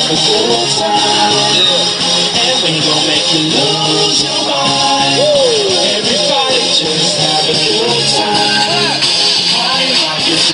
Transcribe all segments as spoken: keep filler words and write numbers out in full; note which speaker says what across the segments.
Speaker 1: have a good time. Yeah. And we gon' make you lose your mind. Everybody just have a good time. Party like it's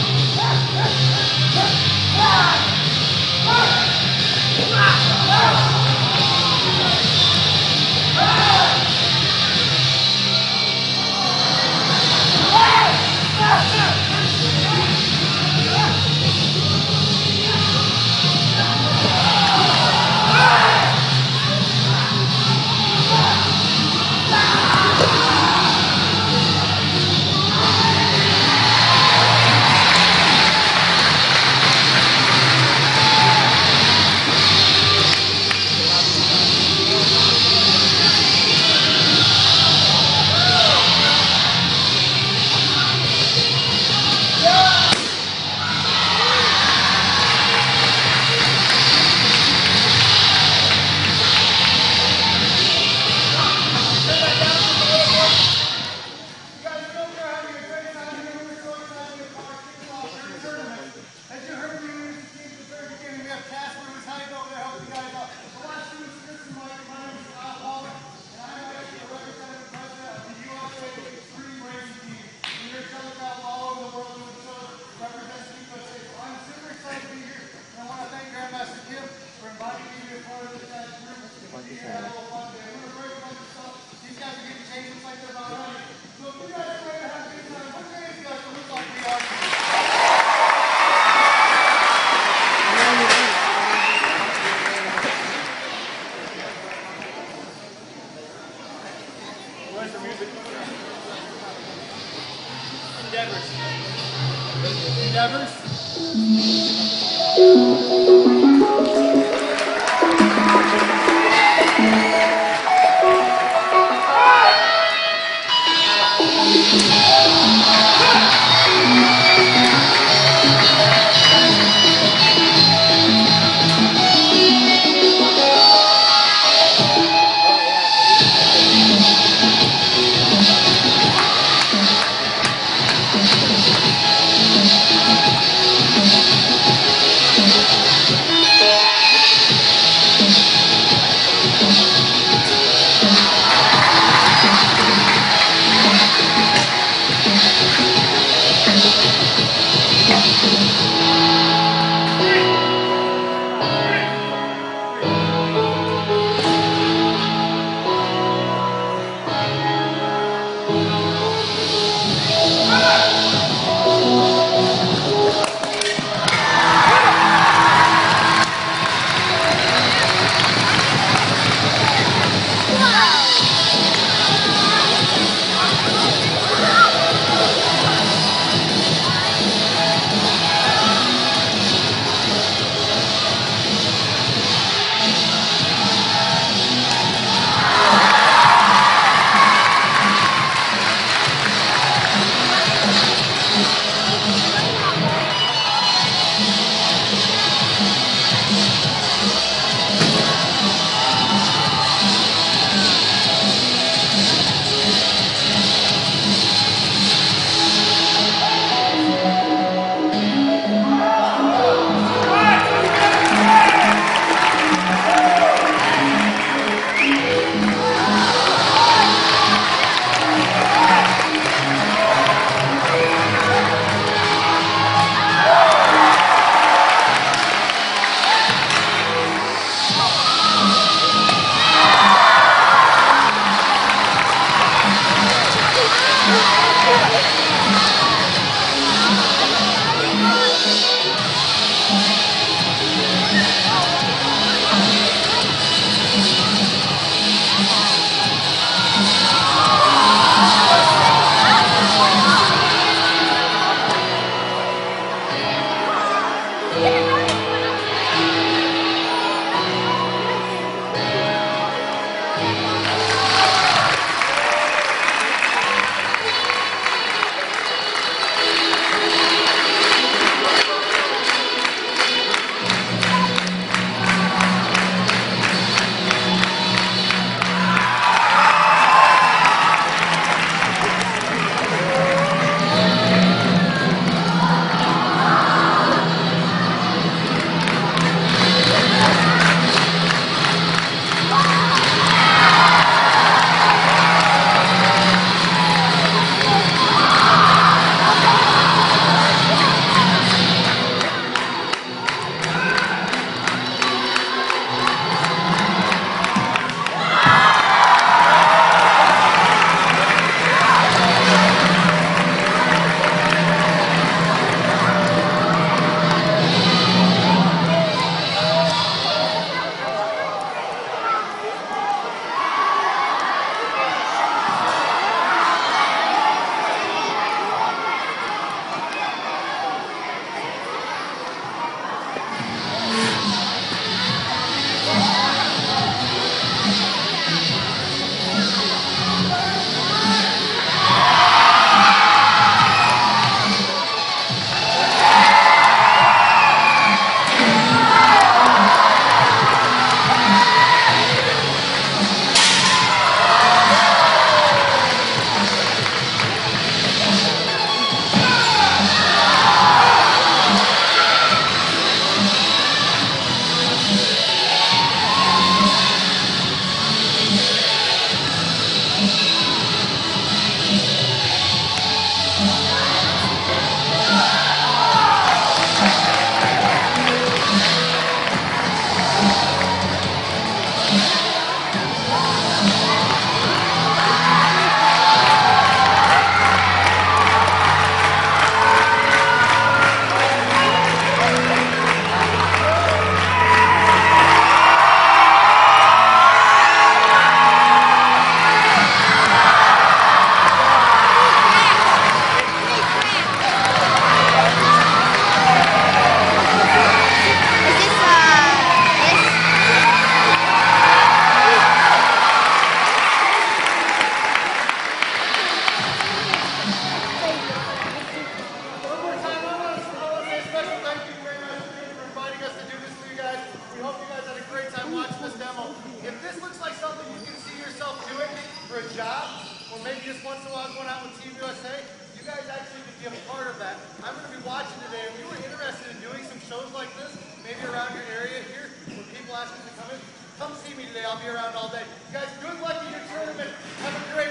Speaker 2: Ah! maybe just once in a while going out with Team U S A, you guys actually could be a part of that. I'm going to be watching today. If you were interested in doing some shows like this, maybe around your area here, where people ask us to come in, come see me today. I'll be around all day. You guys, good luck in your tournament. Have a great